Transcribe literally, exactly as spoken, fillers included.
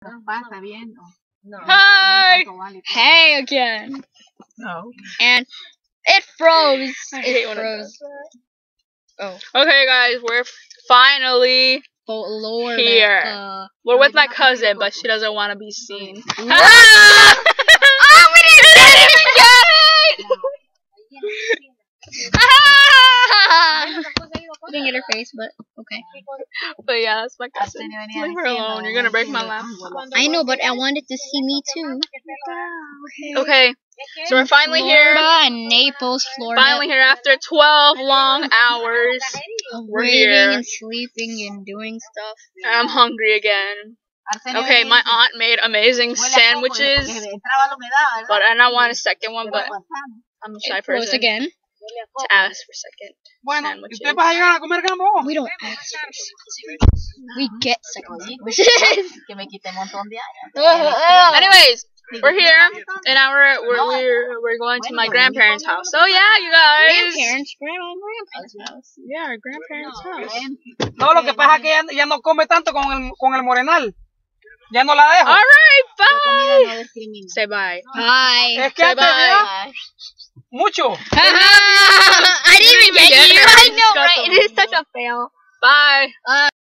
Pasa bien. No. Hi! Hey again. No. And it froze. I hate It when it froze. Oh, Okay, guys, we're finally oh Lord. here. Uh, We're with my cousin, but she doesn't want to be seen. Ah! Oh, we didn't get it! We didn't get her face, but okay. But yeah, that's my cousin. Leave her alone. You're gonna break my laptop. I know, but I wanted to see me too. Okay, so we're finally here. Florida and Naples, Florida. Finally here after twelve long hours. We're Raving here. and sleeping and doing stuff. I'm hungry again. Okay, my aunt made amazing sandwiches, but and I want a second one, but I'm a shy It froze person again. to ask for second sandwiches. We don't ask for sandwiches. We get second sandwiches. Anyways, we're here, and now we're we're we're, we're going to my grandparents' house. So yeah, you guys. Grandparents, grandma, grandpa's house. Yeah, our grandparents' house. No, lo que pasa es que ya, ya no come tanto con el, con el morenal. Ya no la dejo. All right, bye. Say bye. Bye. Es que Say antes bye. era mucho. I didn't even get get you. her. I know, Got right? them. It is such a fail. Bye. Uh,